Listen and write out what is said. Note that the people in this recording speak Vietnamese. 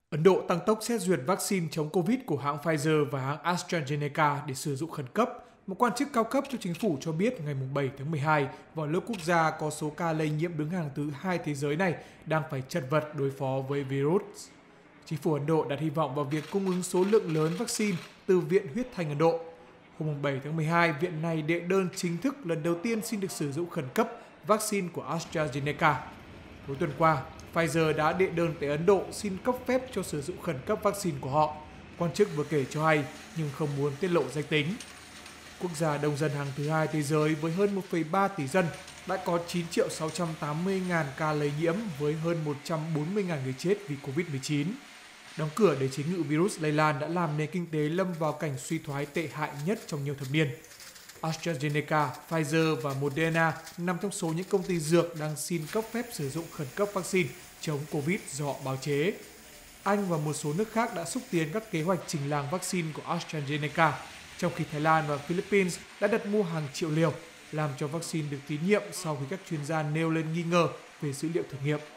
Ấn Độ tăng tốc xét duyệt vaccine chống Covid của hãng Pfizer và hãng AstraZeneca để sử dụng khẩn cấp. Một quan chức cao cấp cho chính phủ cho biết ngày 7 tháng 12, vào lúc quốc gia có số ca lây nhiễm đứng hàng thứ hai thế giới này đang phải chật vật đối phó với virus. Chính phủ Ấn Độ đặt hy vọng vào việc cung ứng số lượng lớn vaccine từ Viện Huyết Thanh Ấn Độ. Hôm 7 tháng 12, viện này đệ đơn chính thức lần đầu tiên xin được sử dụng khẩn cấp vaccine của AstraZeneca. Cuối tuần qua, Pfizer đã đệ đơn tới Ấn Độ xin cấp phép cho sử dụng khẩn cấp vaccine của họ. Quan chức vừa kể cho hay nhưng không muốn tiết lộ danh tính. Quốc gia đông dân hàng thứ hai thế giới với hơn 1,3 tỷ dân đã có 9.680.000 ca lây nhiễm với hơn 140.000 người chết vì Covid-19. Đóng cửa để chế ngự virus lây lan đã làm nền kinh tế lâm vào cảnh suy thoái tệ hại nhất trong nhiều thập niên. AstraZeneca, Pfizer và Moderna nằm trong số những công ty dược đang xin cấp phép sử dụng khẩn cấp vaccine chống Covid do họ bào chế. Anh và một số nước khác đã xúc tiến các kế hoạch trình làng vaccine của AstraZeneca, trong khi Thái Lan và Philippines đã đặt mua hàng triệu liều, làm cho vaccine được tín nhiệm sau khi các chuyên gia nêu lên nghi ngờ về dữ liệu thử nghiệm.